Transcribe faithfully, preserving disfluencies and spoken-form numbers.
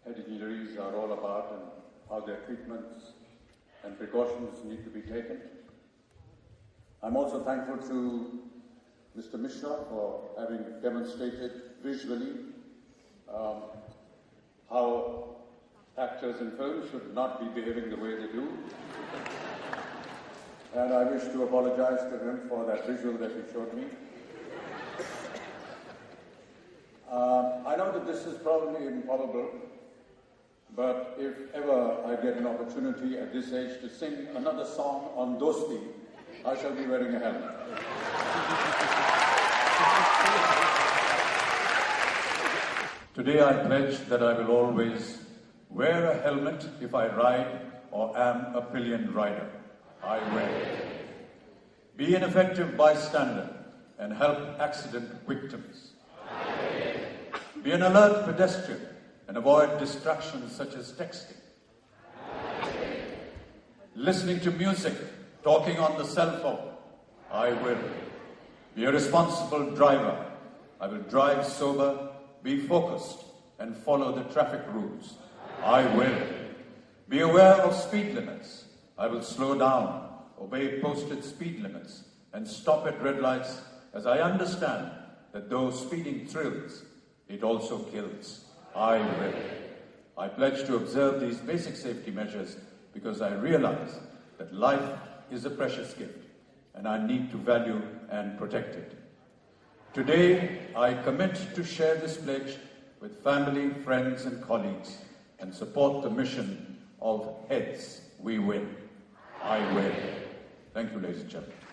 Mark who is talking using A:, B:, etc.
A: head injuries are all about and how their treatments and precautions need to be taken. I'm also thankful to Mister Mishra for having demonstrated visually um, how actors in film should not be behaving the way they do. And I wish to apologize to him for that visual that he showed me. Uh, I know that this is probably improbable, but if ever I get an opportunity at this age to sing another song on Dosti, I shall be wearing a helmet. Today I pledge that I will always wear a helmet if I ride or am a pillion rider. I will. Be an effective bystander and help accident victims. I will. Be an alert pedestrian and avoid distractions such as texting. I will. Listening to music, talking on the cell phone. I will. Be a responsible driver. I will drive sober, be focused, and follow the traffic rules. I will. Be aware of speed limits. I will slow down, obey posted speed limits, and stop at red lights, as I understand that though speeding thrills, it also kills. I will. I pledge to observe these basic safety measures because I realize that life is a precious gift, and I need to value and protect it. Today, I commit to share this pledge with family, friends, and colleagues, and support the mission of Heads We Win. I will. Thank you, ladies and gentlemen.